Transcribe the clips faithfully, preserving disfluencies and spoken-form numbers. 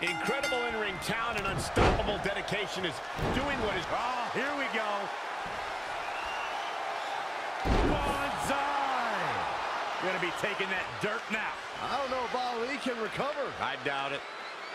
Incredible in-ring talent and unstoppable dedication is doing what is... Oh, here we go. Banzai! Gonna be taking that dirt now. I don't know if Ali can recover. I doubt it.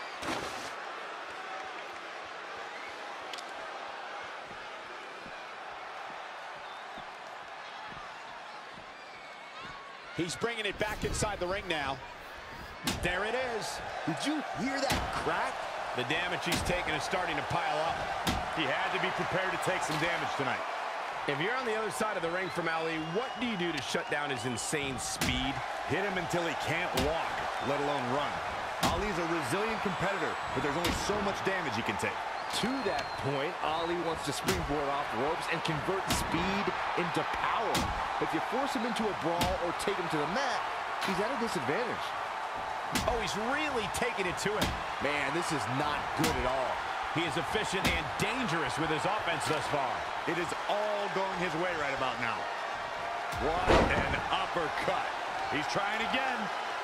He's bringing it back inside the ring now. There it is. Did you hear that crack? The damage he's taken is starting to pile up. He had to be prepared to take some damage tonight. If you're on the other side of the ring from Ali, what do you do to shut down his insane speed? Hit him until he can't walk, let alone run. Ali's a resilient competitor, but there's only so much damage he can take. To that point, Ali wants to springboard off ropes and convert speed into power. If you force him into a brawl or take him to the mat, he's at a disadvantage. Oh, he's really taking it to him. Man, this is not good at all. He is efficient and dangerous with his offense thus far. It is all going his way right about now. What an uppercut. He's trying again.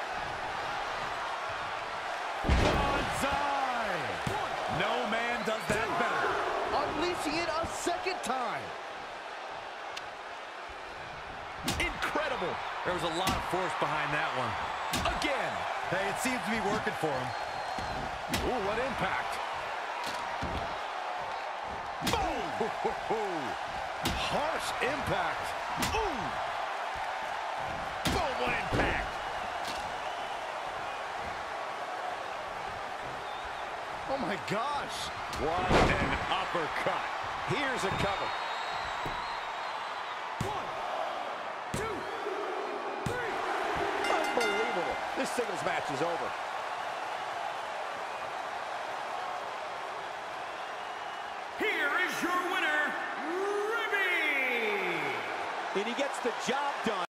Banzai! No man does that better. Unleashing it a second time. Incredible. There was a lot of force behind that one. Again. Hey, it seems to be working for him. Ooh, what impact. Boom! Harsh impact. Ooh! Boom, what impact. Oh my gosh. What an uppercut. Here's a cover. One, two, three. Unbelievable. This singles match is over. Here is your winner, Ribby! And he gets the job done.